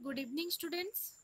Good evening, students.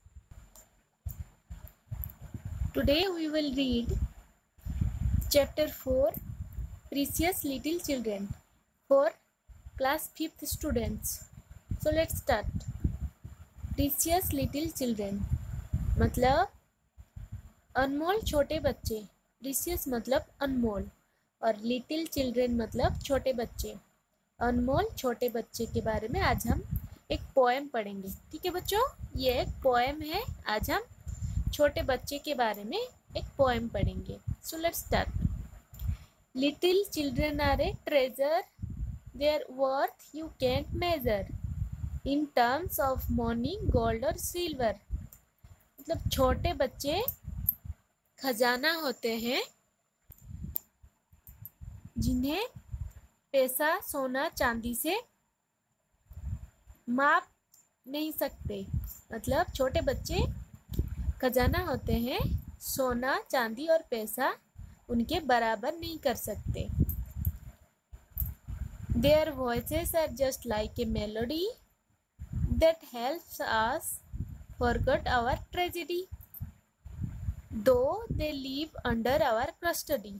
Today we will read Chapter 4 Precious Little Children for Class 5th students. So let's start. Precious Little Children मतलब अनमोल छोटे बच्चे. Precious मतलब अनमोल और Little Children मतलब छोटे बच्चे. अनमोल छोटे बच्चे के बारे में आज हम एक पोएम पढ़ेंगे. ठीक है बच्चों, ये एक पोएम है. आज हम छोटे बच्चे के बारे में एक पोएम पढ़ेंगे. So let's start. Little children are a treasure, their worth you can't measure in terms of money, gold और सिल्वर. मतलब छोटे बच्चे खजाना होते हैं जिन्हें पैसा, सोना, चांदी से माप नहीं सकते. मतलब छोटे बच्चे खजाना होते हैं, सोना, चांदी और पैसा उनके बराबर नहीं कर सकते. Their voices are just like a melody that helps us forget our tragedy, though they live under our custody.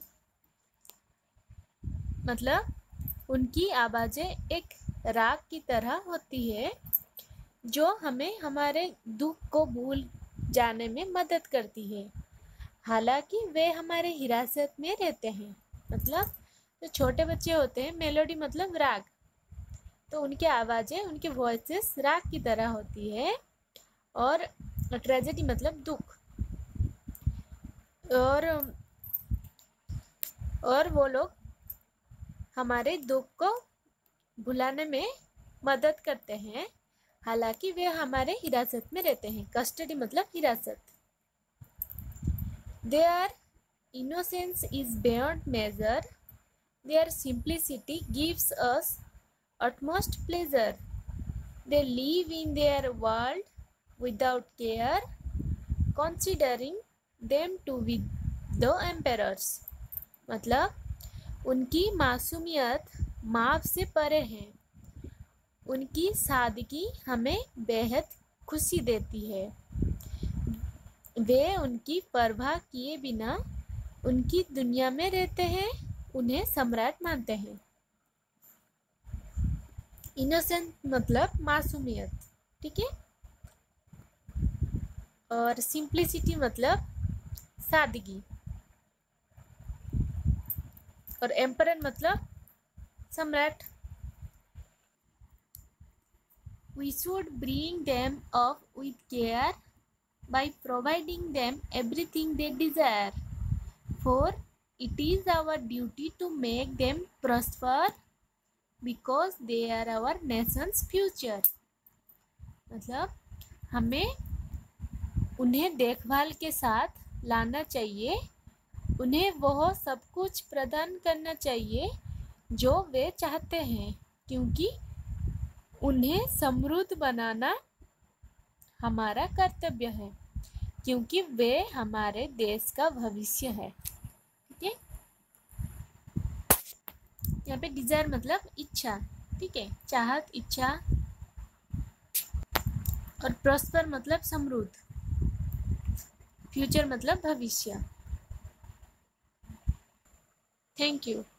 मतलब उनकी आवाज़ें एक राग की तरह होती है जो हमें हमारे दुख को भूल जाने में मदद करती है, हालांकि वे हमारे हिरासत में रहते हैं. मतलब जो छोटे बच्चे होते हैं, मेलोडी मतलब राग, तो उनकी आवाज़ें, उनकी वॉइसेस राग की तरह होती है. और ट्रेजेडी मतलब दुख. और वो लोग हमारे दुख को भुलाने में मदद करते हैं, हालांकि वे हमारे हिरासत में रहते हैं. कस्टडी मतलब हिरासत. Their innocence is beyond measure. Their simplicity gives us utmost pleasure. They live in their world without care, considering them to be the emperors. मतलब उनकी मासूमियत माप से परे है. उनकी सादगी हमें बेहद खुशी देती है. वे उनकी परवाह किए बिना उनकी दुनिया में रहते हैं, उन्हें सम्राट मानते हैं. इनोसेंट मतलब मासूमियत. ठीक है. और सिंप्लिसिटी मतलब सादगी. और एम्परर मतलब सम्राट. We should bring them up with care by providing them everything they desire, for it is our duty to make them prosper because they are our nation's future. मतलब हमें उन्हें देखभाल के साथ लाना चाहिए, उन्हें वह सब कुछ प्रदान करना चाहिए जो वे चाहते हैं, क्योंकि उन्हें समृद्ध बनाना हमारा कर्तव्य है, क्योंकि वे हमारे देश का भविष्य है. ठीक है. यहाँ पे डिजायर मतलब इच्छा. ठीक है, चाहत, इच्छा. और प्रॉस्पर मतलब समृद्ध. फ्यूचर मतलब भविष्य. Thank you.